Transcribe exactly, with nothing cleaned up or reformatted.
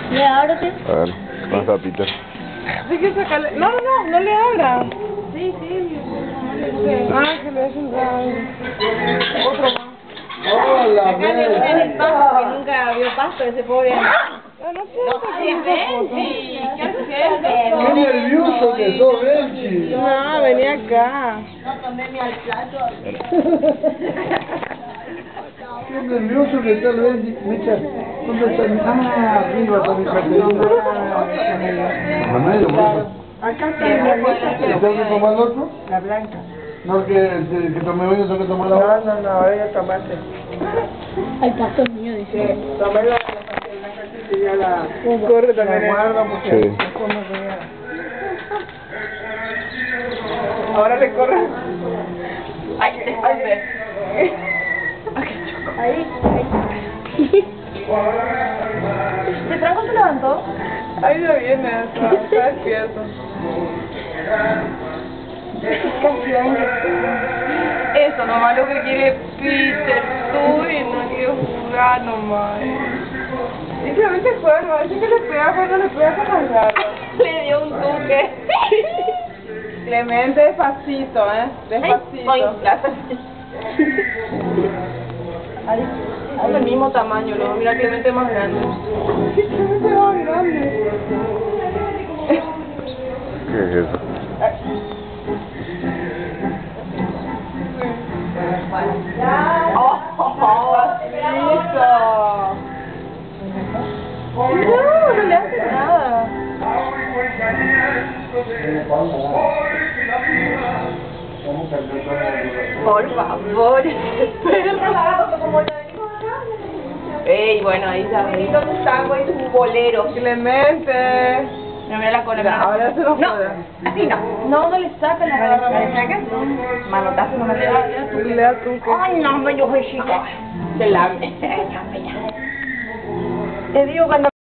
¿Le ábrete? A ver, más a Peter. Hay que sacarle... No, no, no, no le abra. Sí, sí. Ah, que le hacen otro más. Hola, Acá le gusta el pasto, que nunca vio pasto ese pobre. Ah, no siento que No, esa foto. Qué nervioso que sos, Benchi. No, vení acá. Qué nervioso que está el Benchi. Mecha, ¿dónde está mi... Ah, arriba está mi carterita. Manuel, Acá está el ¿tengo que tomar el otro? La blanca. No, que, que, que tomé hoy, tengo que tomar la No, otra. no, no, ahora ya tomaste. El pasto es mío, dice. Sí, tomé la blanca y ya la... Corre también. La guardo porque... Sí. como que ya... Ahora le corre. Ay, te esconde. Ahí, ahí. ¿De Franco se levantó? Ahí ya viene, está, está despierto. Eso nomás lo que quiere Peter, tú y no quiere jugar nomás. Simplemente juega, dice que le pega cuando le pega con las garras. Le dio un toque. Clemente, despacito, eh, despacito. Ay, ay, Es del mismo tamaño, ¿no? Mira Clemente más grande. Sí, Clemente más grande. ¿Qué es eso? ¡Oh! ¡Listo! No, no le hace nada. por favor, perro. Ey, bueno, ahí ya vi. Tu tango y tu bolero. Clemente. No, mira la cola. Ya, mira. ahora se lo No, juega. así no. No, no le saca la garra. ¿Le saca? Manotazo no me le da. Le da tu que... Ay, no, me yo, chica. Se lame. Te digo cuando